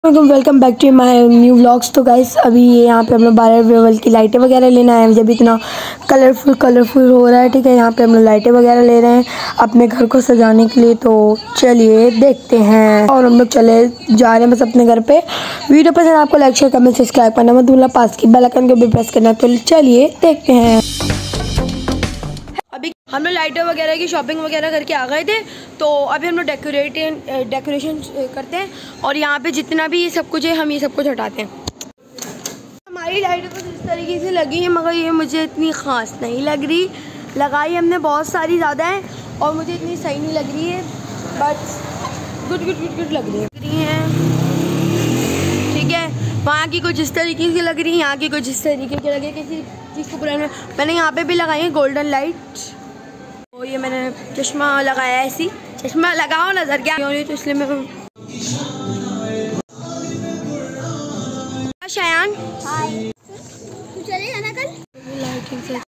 Welcome back to my new vlogs. तो guys अभी यहाँ पे हम लोग 12 वेवल की लाइटें वगैरह लेना है। जब इतना कलरफुल हो रहा है, ठीक है। यहाँ पे हम लोग लाइटें वगैरह ले रहे हैं अपने घर को सजाने के लिए। तो चलिए देखते हैं। और हम लोग चले जा रहे हैं बस अपने घर पे। वीडियो पसंद आपको लाइक शेयर कमेंट सब्सक्राइब करना मत भूलना, पास की बेल आइकन को भी प्रेस करना। तो चलिए देखते हैं। अभी हम लोग लाइटें वगैरह की शॉपिंग वगैरह करके आ गए थे। तो अभी हम लोग डेकोरेशन करते हैं। और यहाँ पे जितना भी ये सब कुछ है, हम ये सब कुछ हटाते हैं। हमारी लाइटें कुछ इस तरीके से लगी हैं, मगर ये मुझे इतनी ख़ास नहीं लग रही। लगाई हमने बहुत सारी ज़्यादा है और मुझे इतनी सही नहीं लग रही है। बट गुड लग रही हैं, ठीक है। वहाँ की कुछ इस तरीके की लग रही है, यहाँ की कुछ इस तरीके की लगी। किसी चीज़ को पुराने मैंने यहाँ पे भी लगाई है गोल्डन लाइट। और ये मैंने चश्मा लगाया है, ऐसी चश्मा लगाओ नजर क्या नहीं तो इसलिए मैं शायान तू चलेगा ना कल लाइटिंग से।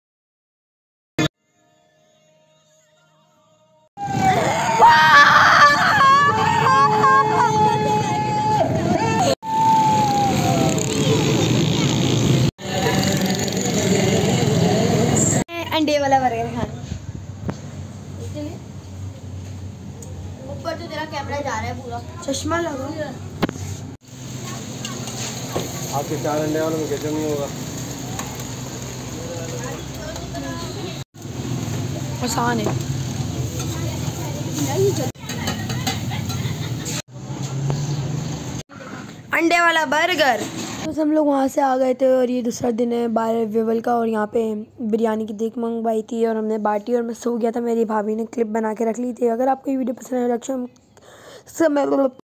अंडे वाला बर्गर खाना। ऊपर तो तेरा कैमरा जा रहा है पूरा। चश्मा लगाओ। आपके 4 अंडे वालों में कैसे नहीं होगा? आसान है। अंडे वाला बर्गर। तो हम लोग वहाँ से आ गए थे और ये दूसरा दिन है 12 वेवल का। और यहाँ पे बिरयानी की देख मंगवाई थी और हमने बाटी और मैं सो गया था। मेरी भाभी ने क्लिप बना के रख ली थी। अगर आपको ये वीडियो पसंद है